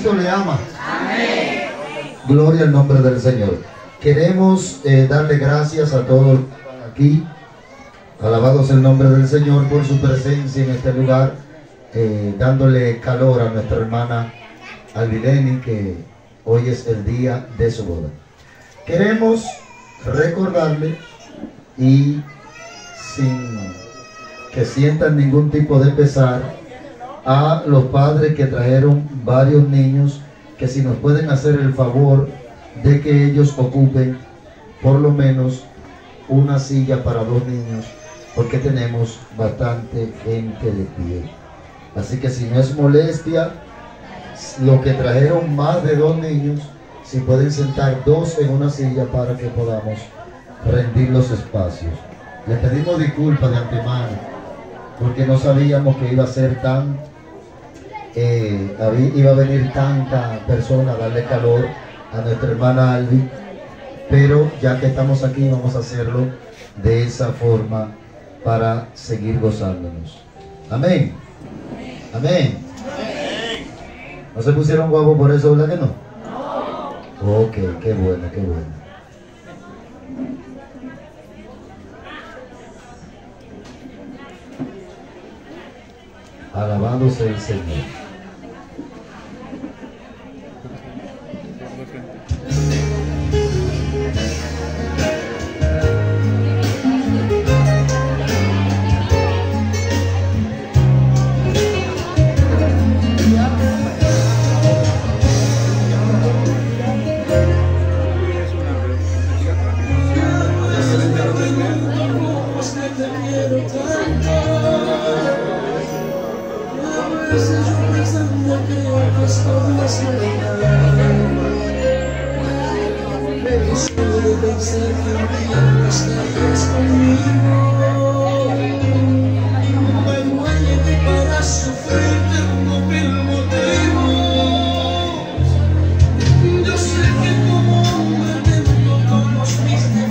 Cristo le ama. Amén. Gloria al nombre del Señor. Queremos darle gracias a todos los que están aquí. Alabados el nombre del Señor por su presencia en este lugar, dándole calor a nuestra hermana Alvileni, que hoy es el día de su boda. Queremos recordarle, y sin que sientan ningún tipo de pesar, a los padres que trajeron varios niños, que si nos pueden hacer el favor de que ellos ocupen por lo menos una silla para 2 niños, porque tenemos bastante gente de pie. Así que si no es molestia, los que trajeron más de 2 niños, si pueden sentar 2 en una silla para que podamos rendir los espacios. Les pedimos disculpas de antemano, porque no sabíamos que iba a ser iba a venir tanta persona a darle calor a nuestra hermana Alvi, pero ya que estamos aquí vamos a hacerlo de esa forma para seguir gozándonos. Amén. Amén. ¿No se pusieron guapos por eso, verdad que no? No. Ok, qué bueno, qué bueno. Alabado sea el Señor. Pensar que un día no estarías conmigo.